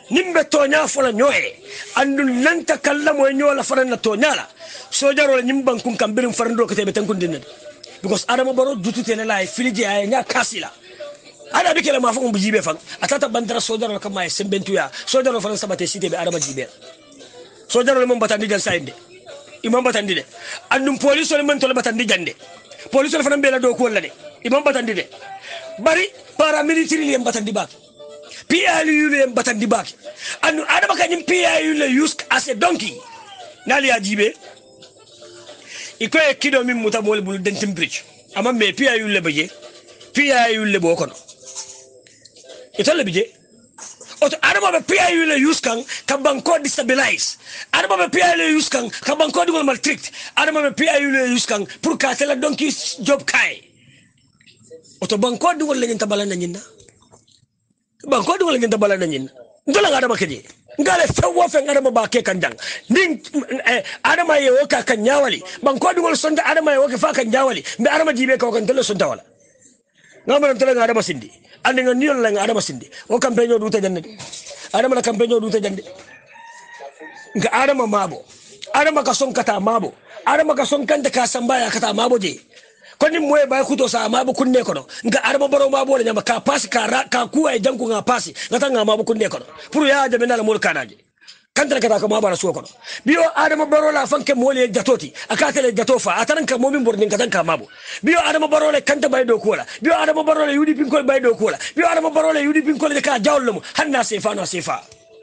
nimbe tonya fola nyoe andu nanta kala mo nyola farana tonyala sojaro nyimban kun kambirin farando kete beten kun dinne because adama baro dutute ne lay filije ay nya kasila ada bikela ma fa ko jibe fan atata bandara sojaro kam may sembentuya sojaro faran sabate site be adama jibe sojaro mon batandi jal sayde imam batandi de andum police le man to batandi jande police le fanan be la do ko wala de imam batandi de bari paramilitary le batandi bak PIU le batandi bak anu adama kanyim PIU le use as a donkey nali ajibe iko e kido min muta bol bul dentim bridge ama me PIU le baje PIU le bokono ito le baje oto adama be PIU le use kan ka banko destabilize adama be PIU le use kan ka banko digol maltrict adama be PIU le use kan pour ka tela donkey job kai oto banko digol le nyanta balana nyinna banko digol le nyanta balana nyinna ndola adama keje ngale fewo fe adama ba ke kanjang ning adama ye woka kan nyawali banko digol sonda adama ye woka fa kan nyawali mbe adama jibe ko kan tele sonda wala ngama tele adama sindi andi nga niol la adama sindi o campagne du ta jande adama la campagne du ta jande nga adama mabo adama ka son kata mabo adama ka son kanta ka sambaya kata mabo je koni moye bay kuto sa mabo kunne kono nga adama baro mabo le nyama ka pasi ka kuwa e janku nga pasi ngata nga mabo kunne kono pour ya de menala mol kanaje kanta kata ka mabo la so kono biyo adama baro la fanke mole jatoti akatele jatofa ataran ka momin bornin katan ka mabo biyo adama baro le kanta bay do kola biyo adama baro le yudi pinkol bay do kola biyo adama baro le yudi pinkol de ka jawlum hanna sefa no sefa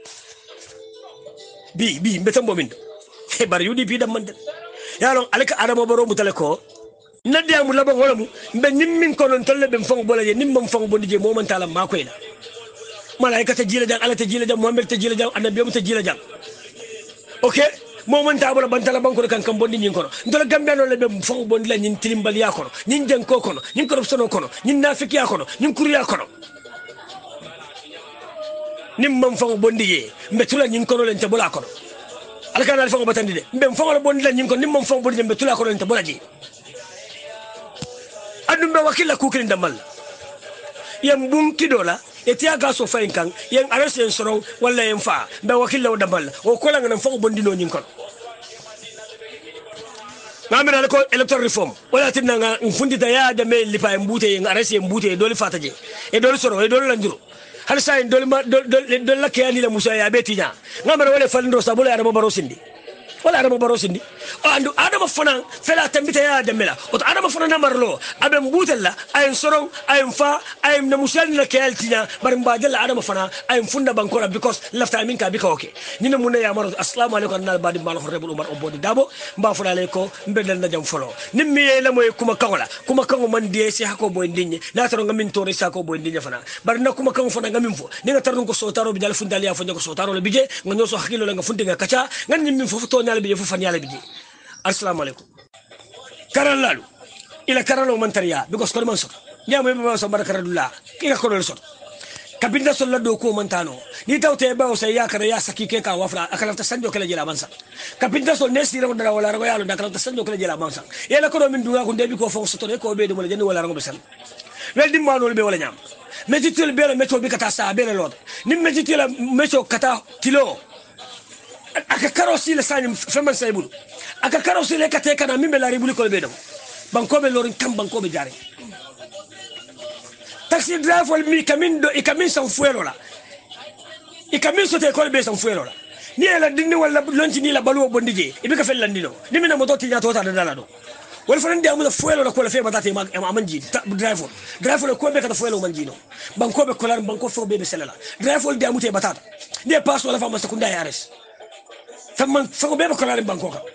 bi mbetambo min e bar yudi pi dam man yalon alaka adama baro mutale ko nadia mu laba wala mu be nimmin ko non tolle be fong bola je nimmam fong bondi je momon talam makoy la malaika ta jila jang ala ta jila jang muhammad ta jila jang annabi mu ta jila jang okay momon ta bola bantala banko kan kam bondi nyin kono ndola gambe no le be fong bondi la nyin tilimbal ya kono nyin jang ko kono nyin corruption kono nyin nafik ya kono nyin kuriya kono nimmam fong bondi je mbetula nyin kono len ta bola kono alaka na fong batandi de mbem fong la bondi la nyin kono nimmam fong bondi je mbetula kono len ta bola je andum be wakila kukirin damal yam bum kidola etiya gaso fayin kan yen arase en soro wala en fa be wakila damal o kola ngam fa bondino nyin kon ngamira ko electoral reform wala tinna nga fundi da ya da me lipa en bute en arase en bute doli fataje e doli soro e doli landiro hal sa en doli doli la kiyani la musa ya betinya ngamira wala falndo sabula ya baro sindi wala adama baro sindi andu adama fana fela tambita ya damela o adama fana namarlo aben butella ayen soron ayen fa ayen na musali la keltina barim badella adama fana ayen funda bankora because lafta min ka bika oke nyina munne ya maro assalamu alaikum annal badi mal horebul umar obodi dabo mba fula leko mbedel na jam folo nimmi la moy kuma kango man die si hako boy ndinye na taro ngamin tore sa ko boy ndinye fana bar na kuma kango fana ngamin fo ni nga tarun ko sotaro bi dal fundal ya fo ko sotaro le bije nga nyoso hakilo la nga fundi nga kacha ngan nyimmi fo to nyal bi fu fan yalla bije assalamu alaikum karal lalu ila karalo mantariya because ko man so nyamo be so barakadullah ila ko so kabinda so la do ko mantano ni tawte ba o say yakara ya sakike ka wafra akala ta sanjo kala jela mansa kabinda so nesi ro dara wala ro yalo dakala ta sanjo kala jela mansa yela ko do min duga ko debi ko fon so to ko be do wala jeni wala ro be sal wel dim manol be wala nyam mejitel be la meto bi kata sa be la lot nim mejitel meto kata kilo aka karosi le sanyum femal saybulu aka karosi le kate kana mimbe la ribuli ko be do banko be lorin kam banko be jare taxi driver mi kamindo e kamin san fuelo la e kamin so te ko be san fuelo la ni la dindi wala lonti ni la balu bondije e be ka fel landino ni mina moto tinya to ta dala do wala fa ndi amula fuelo la ko la fe batati ma amanji driver ko be ka fuelo manjino banko be kolar banko fo be selala driver ndi amute batata ni pass wala fa ma sekunda ya res famman fa be ko kolar banko ka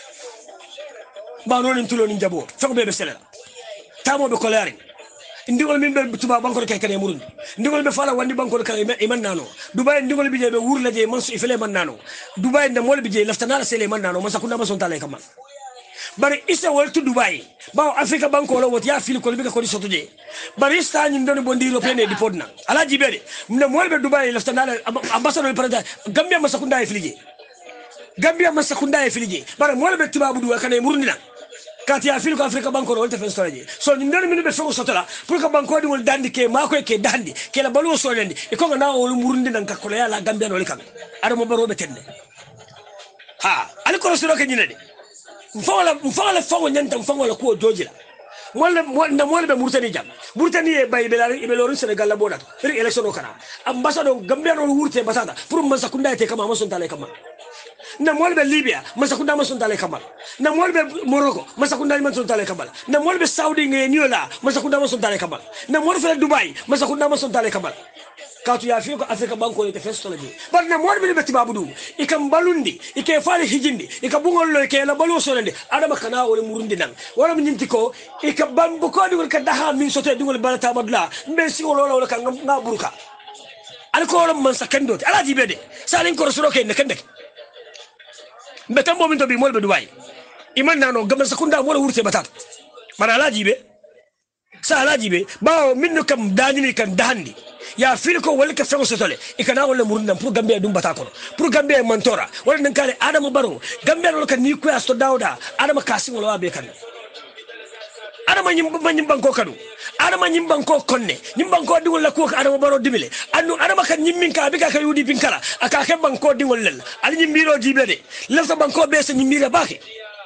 ba non tulo ni jabo fa be selala tamo be kolar ndigol min be tuba banko kay kane murundi ndigol be fala wandi banko kay e man nano dubai ndigol bi je be wurla je man su ifele man nano dubai nda mol bi je laftana la sele man nano man sakunda ma son tale kam bari isa wal to dubai ba afrika banko lo wot ya fil ko bi ko di soto je bari sta nyi ndoni bondi européen di podna ala jibede mna mol be dubai laftana la ambassadeur president gambia ma sakunda e filije bari mol be tuba bu du kane murundi na kati ya fil ko afrika banko wol te fen storaje so ni ndon min be fengo sotola pour que banko di wol dandi ke mako ke dandi ke la balu so lendi e ko na wol murundi nan ka ko ya la gambia no likam ada mo baro be tenne ha ali ko so ke nyine de mfawala fango nyanta mfango ko jojila molle be murtani jam murtani e bay be lorin senegal la bodat ri election o kana ambassadeur gambia no wurte basada pour man sakunda te kama mason tale kama na molle be libya man sakunda mason tale kama na molle be morocco man sakunda mason tale kama na molle be saudi ngeniola man sakunda mason tale kama na molle fe dubai man sakunda mason tale kama katu ya fiyo ko afrika banko te festola di bar na molle be tibabudu ikam balundi ike fali hijindi ikabungol lo ke la balu solende adama kana wala murundi nan wala nyinti ko ikabambu ko di wal ka daha min sote di wal balata madla mbe si wala ka ngaburuka al ko man sakendo ala jibede salin ko soro ke ne kende mbe tambo min to bi molle be dubai iman nano gam sakunda wala wurte batata mara ala jibe sa ala jibe bawo minno kam danini kan dahandi ya fil ko wala ka fengo sotole ikana wala murundam pour gambia dum bata ko pour gambia mantora wala nan kale adama baro gambia lo kan ni ko asto dawda adama kasim wala be kan adama nyim banko kadu adama nyim banko konne nyim banko dingol la ko adama baro dimile andu adama kan nyimmin ka be ka yudi pinkala aka ke banko dingol lel ali nyimbiro jibe de lafta banko be se nyimbira baki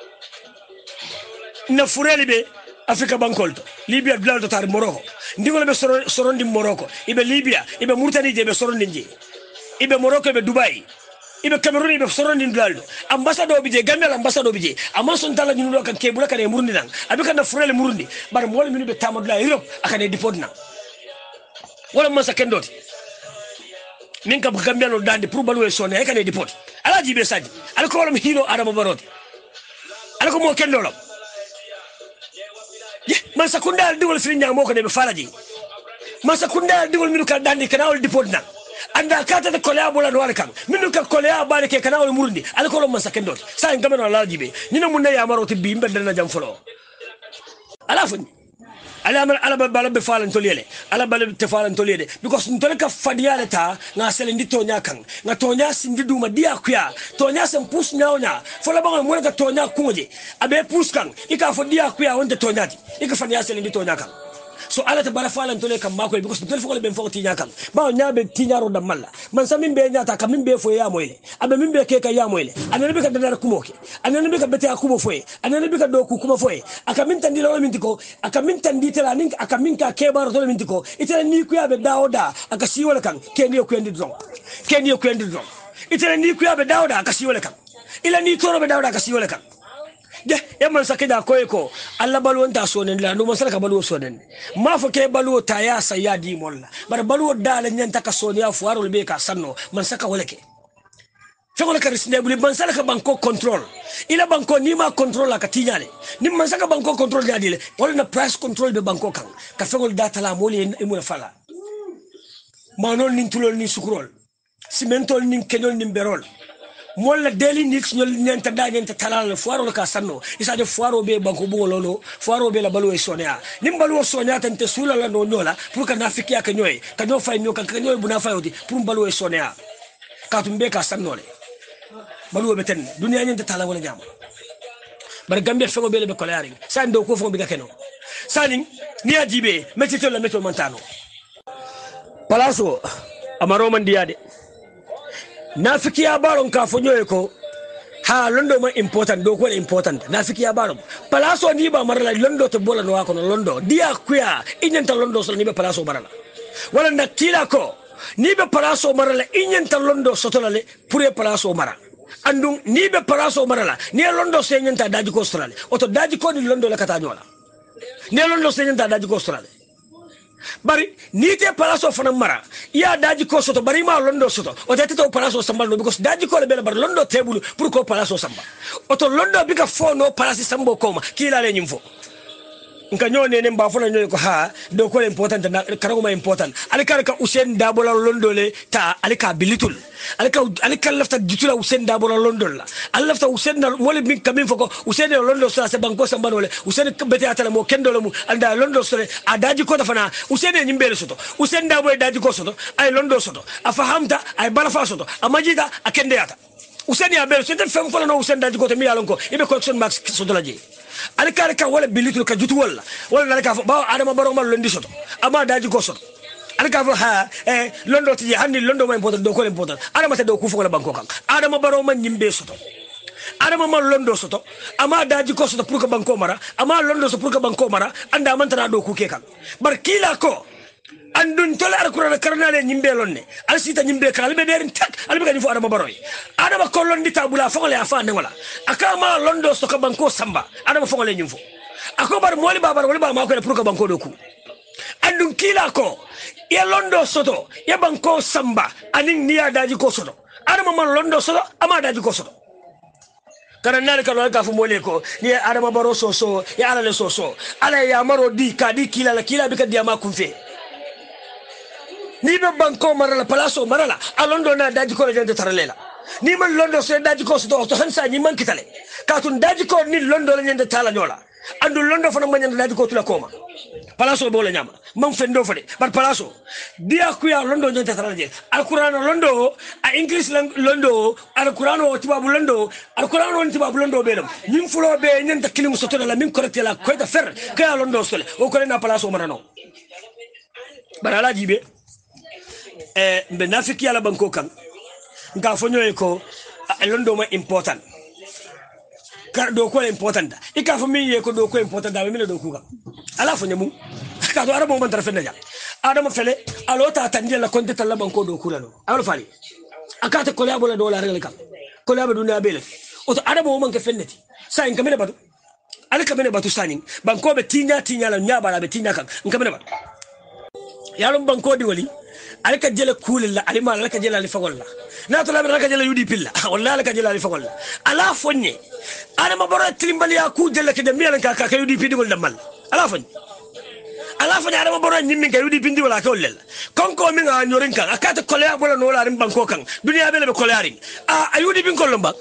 na fureli be afrika bankol to libya dulal to tar morocco ndigol be sorondi morocco ibe libya ibe murtani je be sorondi je ibe morocco ibe dubai ibe cameroon ibe sorondi dulal ambassadeur bi je gambia ambassadeur bi je amon son tala ñu lo kan ke bu la kan murundi nan abika na furele murundi bar mol minu be tamadula europe akane deport na wala man sa kendoti min ka gambia no dandi pour balu sonne ay kane deport ala jibe sadi ala ko wala hilo adama baroti ala ko mo kendolo man sakunda digol fi nyamo ko de be falaji man sakunda digol minu ka dandi kana wol deport na anda kata de kolea bola do kan minu ka kolea bale ke kana wol murundi ala ko man sakendo sa en gamano la jibe nyina mun na ya maroti bi mbedel na jam folo ala fun ala bala be falan tolele ala bala te falan tolele because ntole ka fadiale ta na sele ndi tonya kan na tonya sindi duma dia kuya tonya sem pus nyaonya fola bangal mo ka tonya kunje abe pus kan ika fo dia kuya wonde tonya ti ika fadiya sele ndi tonya kan so ala te bala falan tole kan mako because ntole fo be fo tinya kan ba nyaabe tinyaro da malla man samin be nyata kam min be fo ya moyle abe min be ke ka ya moyle anene be ka dadar kumoke anene be ka bete akumo foye anene be ka do ku kuma foye aka min tandi lo min tiko aka min tandi tela nin aka min ka ke baro to min tiko itela ni ku ya be dawoda aka siwole kan ke ni ku endi dron itela ni ku ya be dawoda aka siwole kan ila ni toro be dawoda aka siwole kan de yaman sakida koyko alla balwon ta sonen la no masala ka balwo sonen ma fo ke balwo ta ya sayadi molla bar balwo dala nyanta ka sonia fuarol be ka sanno man saka woleke fekola ka risne buli man sala ka banko control ila banko ni ma control la ka tinyale ni man saka banko control ya dile wala na price control be banko kan ka fekol data la moli e mo fala manol nin tulol ni sukrol cimentol nin kenyol nin berol molla daily nix ñol ñenta da ñenta talal foiro ka sanno isa de foiro be banko bu lolo foiro be la balu e sonia nim balu sonia tante sula la no ñola pour que nafiki ak ñoy ka ñoo fay ñoo ka ñoy bu na fayoti pour balu e sonia ka tumbe ka sanno le balu be ten dunia ñenta talal wala jam bar gambe fego be le be kolari sa ndo ko fo bi ga keno sani ni ajibe metito la meto montano palaso amaro man diade nafiki ya baron ka fonyo ko ha londo ma important do ko important nafiki ya baron palaso ni ba marala londo to bola no ko londo dia kuya inyanta londo so ni be palaso barala wala na kila ko ni be palaso marala inyanta londo sotolale pour e palaso mara andum ni be palaso marala ni londo se nyanta daji ko australia oto daji ko ni londo la kata nyola ni londo se nyanta daji ko australia bari ni te palaso fana mara ya daji ko soto bari ma londo soto o te to palaso sambal no because daji ko le bela bar londo table pour ko palaso samba o to londo bika fo no palasi sambo koma kila le nyimfo nka nyone ne mba fona nyoy ko ha do ko important na karago ma important alika ka Usain Dabola londo le ta alika bilitul alika lafta jutula Usain Dabola londo la alafta Usain na mole min kamin foko Usain londo so se banko samba no le Usain beti atala mo kendo le mu anda londo so a daji ko fana Usain nyimbele soto Usain Dabola daji ko soto ay londo soto afahamta ay balafa soto amajida akende ata Usain ya bel so te fem fona no Usain daji ko te mi yalonko ibe collection max soto la je alka wala bilitul ka jutu wala alka fo ba adama baro mal londi soto ama daji ko soto alka fo ha londo ti handi londo ma important do ko important adama ta do ku fo la banko kan adama baro man nyimbe soto adama man londo soto ama daji ko soto pour que banko mara ama londo so pour que banko mara anda man tana do ku ke kan bar kila ko andun tole alquran karnale nyimbe lonne alsita nyimbe kan albe derin tak albe kan fo adama baroy adama ko londi tabula fo le afa ne wala akama londo so ka banko samba adama fo le nyimfo ako bar moli babar wala ba ma ko pour que banko do ku andun kila ko ya londo soto ya banko samba anin niya daji ko soto adama man londo soto ama daji ko soto kana nal ka ka fu mole ko ni adama baro so ya ala le so ala ya maro di ka di kila la kila bi ka diama kunfe ni be banko marala palaso marala alondo na daji ko jende taralela ni man londo so daji ko so to hansa ni man kitale ka tun daji ko ni londo la nyende tala nyola andu londo fana man nyende daji ko tula koma palaso bo la nyama man fendo fade bar palaso dia ku ya londo nyende tarala je alquran londo a english londo alquran o tibabu londo alquran o tibabu londo be dum nim fulo be nyende kilimu so to la min correcte la ko ta fer ka londo so le o ko na palaso marano barala jibe mbe nafiki ala banko kan nga fonyo ko londo ma important kar do ko important ika fo mi ye ko do ko important da mi le do ku kan ala fonyo mu ka do arabo man tarfe naja adama fele alota tande la konte talla banko do ku la no awlo fali akata ko labo la do la regal kan ko labo duniya bele o to arabo man ke fenneti sa en kamene batu ala kamene batu sanin banko be tinya la nya bala be tinya kan kamene batu yalum banko di wali alka jele kulilla alima alka jele ali fagolla na to labra alka jele yudi pilla wallahi alka jele ali fagolla ala fonye ana mabara trimbali ya ku jele ke de milan ka yudi pidi gol damal ala fonye ana mabara nyimmi ka yudi pindi wala ka ollel konko mi nga nyorin kan akata kolya bola no la rim banko kan duniya bele be kolyarin ayudi bin kolomba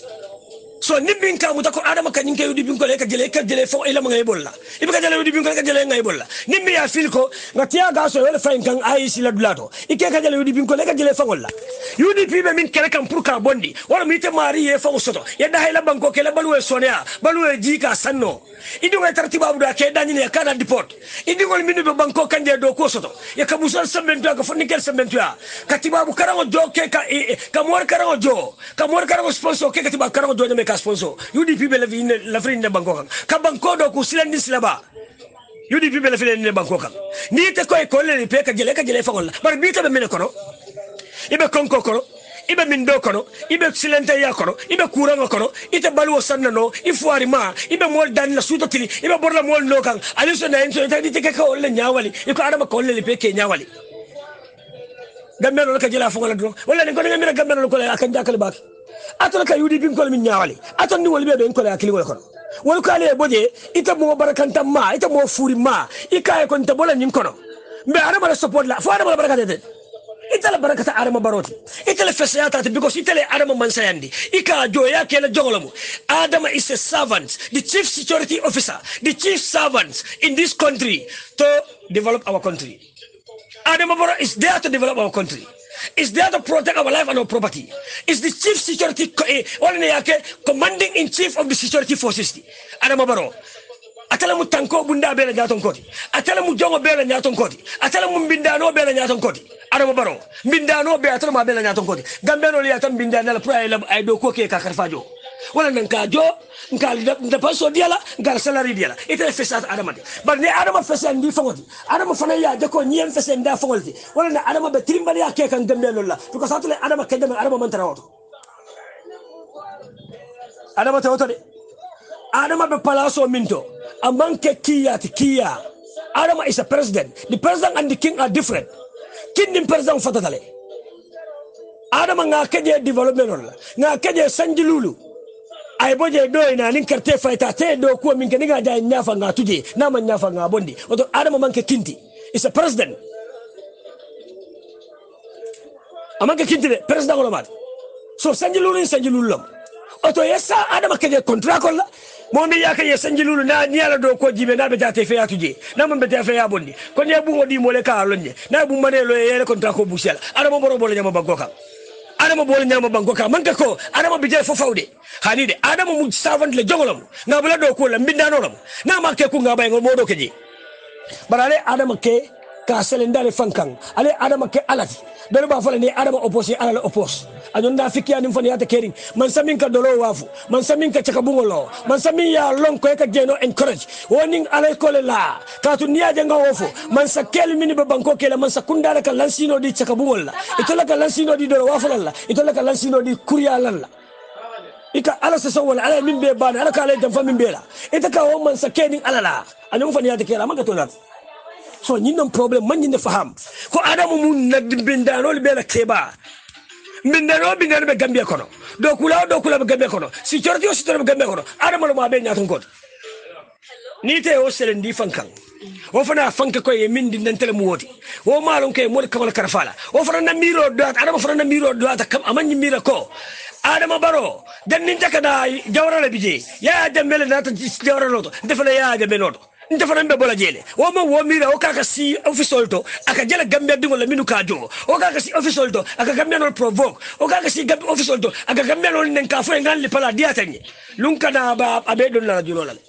so nimbin ka muta ko adama ka nyinke yudi bin ko le ka jele fo ila ma ngay bolla ibe ka jele yudi bin ko ka jele ngay bolla nimbi ya fil ko ngatia ga so wala fain kan aisi la dulato ike ka jele yudi bin ko le ka jele fa wala yudi pi be min kele kan pour ka bondi wala mi te mari e fa soto yedda hay la banko ke la balwe sonia balwe jika sanno idi ngai tartiba bu da ke dani ne kana deport idi ngol minu be banko kanje do ko soto ya ka musal sembentu ka fonni kel sembentu ya katiba bu karango jo ke ka mor karango jo ka mor karango sponsor ke katiba karango jo ne ka sponsor UDP be la frine de banko kan ka banko do ku silandi silaba UDP be la frine de banko kan ni te ko e kolle pe ka jele fa wala bar bi ta be mene kono ibe konko kono ibe mindo kono ibe silente ya kono ibe kurango kono ite baluwo sannano ifuari ma ibe mol dan la suto tili ibe borla mol no kan aliso na enso ita dite ka olle nyawali iko adama ko olle pe ke nyawali gammelo ka jela fa wala do wala ne ko ngamira gammelo ko akan jakal bak atol ka yudi bin ko min nyawali aton ni wol be ben ko la akili wala kono wol ko ale boje ita mo barakanta ma ita mo furi ma ikaye ko nta bola nyim kono mbe adama la support la fo adama la barakata itala barakata adama baroti itala fesayata because itala adama mansayandi ika joya kela jongolomu adama is a servant, the chief security officer, the chief servant in this country to develop our country. Adama Baro is there to develop our country. Is there to protect our life and our property. Is the chief security commanding in chief of the security forces. Adama Baro atala mu tanko bunda bela nyaton koti atala mu jongo bela nyaton koti atala mu bindano bela nyaton koti adama baro bindano be atala ma bela nyaton koti gambeno li atam bindana la pra ay do ko ke ka karfajo wala nan ka jo ngal da paso diala ngal salary diala ite fesat adama de bar ne adama fesan di fangoti adama fana ya de ko nyem fesen da fangolti wala na adama be trimbali ya ke kan gambeno la to ko satule adama kedama adama man tarawoto adama tawoto de adama be palaso minto amanke kia. Adama is a president. The president and the king are different. King the president fatatale. Adama nga keje development la. Nga keje sanjilulu. Ay boje do ina nin karte faita te do ko min ke nga ja nyafa nga tuje na man nyafa nga bondi. Oto Adama manke kinti is a president. Amanke kinti de president wala mat. So sanjilulu lam. Oto yesa Adama keje contract la. Momi yaka ye sanjilulu na niala do ko jibe na be jate fe atuje na mon be te fe ya bondi ko ne bu ngodi mo le ka lonje na bu manelo ye le kontra ko busela ada mo boro bolo nyama bagoka adama bol nyama banko ka manka ko adama bijay fo fawde hani de adama mu savant le jogolom ngabula do ko la mbindanolom na ma ke ku ngabay ngol modo keji barale adama ke ka selendale fankan ale adama ke alati dole ba fala ni adama opposé ala oppose anyon da fikki anim fani ata kering man samin ka dolo wafu man samin ka chaka bungolo man samin ya long ko ka jeno encourage woning ala ko la ka tu niya janga wofo man sa kel mini be banko ke la man sa kundala ka lansino di chaka bungolla itola ka lansino di dolo wafu la itola ka lansino di kuriya la ika ala sa wala ala min be bana ala ka ala jam fa min be la ita ka wo man sa kening ala la anyon fani ata kera man ka to la so ñin problem man ñinde faham ko adamu mun nad bindano be la keba bindano be gambia kono do kula be gambia kono si ciorti o si be gambia kono adamu ma be ñaton ko ni te o selen di fankan o fana fanka ko e min di nantele mu wodi o malon ke mo kamal karfala o fana na miro do adamu fana na miro do ta kam amanyi mira ko adama baro dan nin jakada jawra la bije ya demele nata jawra loto defala ya de benoto nte fana mbe bola jele wo mo wo mira o kaka si official to aka jela gambia dingo la minu ka jo o kaka si official to aka gambia no provoke o kaka si gambia official to aka gambia no nen ka fo ngal li pala diatanye lunka na ba abe don la julo la